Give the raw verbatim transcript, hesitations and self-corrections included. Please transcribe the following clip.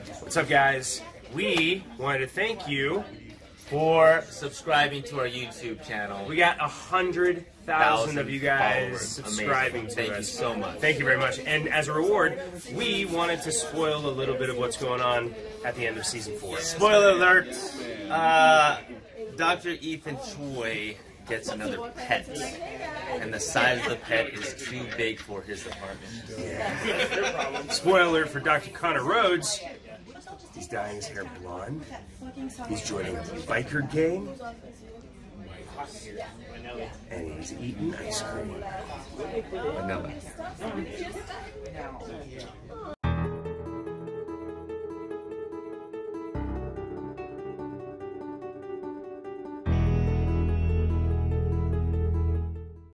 What's up, guys? We wanted to thank you for subscribing to our YouTube channel. We got a hundred thousand of you guys followers. subscribing Amazing. to Thank us. you so much. Thank you very much. And as a reward, we wanted to spoil a little bit of what's going on at the end of season four. Spoiler alert: uh, Doctor Ethan Choi gets another pet, and the size of the pet is too big for his apartment. Yeah. Spoiler for Doctor Connor Rhodes. He's dyeing his hair blonde. He's joining a biker gang. And he's eating ice cream. Vanilla.